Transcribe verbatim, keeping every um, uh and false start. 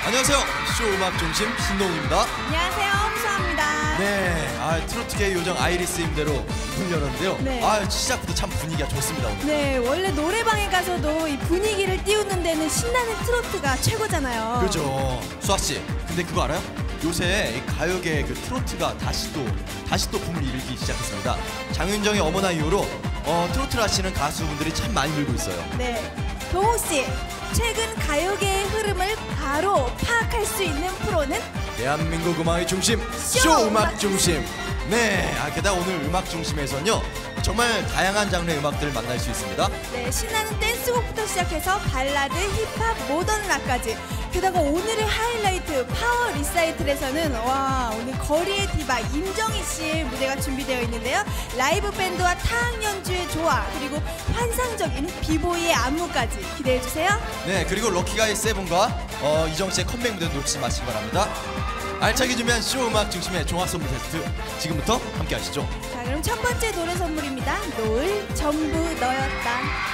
안녕하세요. 쇼 음악 중심 신동욱입니다. 안녕하세요. 홍수아입니다. 네, 아, 트로트계의 요정 아이리스 임대로 문 열었는데요. 네. 아, 시작부터 참 분위기가 좋습니다 오늘. 네, 원래 노래방에 가서도 이 분위기를 띄우는 데는 신나는 트로트가 최고잖아요. 그렇죠. 수아 씨, 근데 그거 알아요? 요새 이 가요계의 그 트로트가 다시 또 다시 또 붐을 일으키기 시작했습니다. 장윤정의 어머나 이후로 어, 트로트를 하시는 가수분들이 참 많이 늘고 있어요. 네, 동욱 씨, 최근 가요계의 흐름을 바로 파악할 수 있는 프로는 대한민국 음악의 중심, 쇼 쇼 음악 음악 중심. 네, 아, 게다가 오늘 음악 중심에서는요 정말 다양한 장르의 음악들을 만날 수 있습니다. 네, 신나는 댄스곡부터 시작해서 발라드, 힙합, 모던 락까지. 게다가 오늘의 하이라이트 파워 리사이틀에서는 와, 오늘 거리의 디바 임정희 씨의 무대가 준비되어 있는데요. 라이브 밴드와 타악 연주의 조화, 그리고 환상적인 비보이의 안무까지 기대해 주세요. 네, 그리고 럭키가이 세븐과 어, 이정 씨의 컴백 무대 놓치지 마시기 바랍니다. 알차게 준비한 쇼 음악 중심의 종합 선물 테스트 지금부터 함께 하시죠. 자, 그럼 첫 번째 노래 선물입니다. 노을 전부 너였다.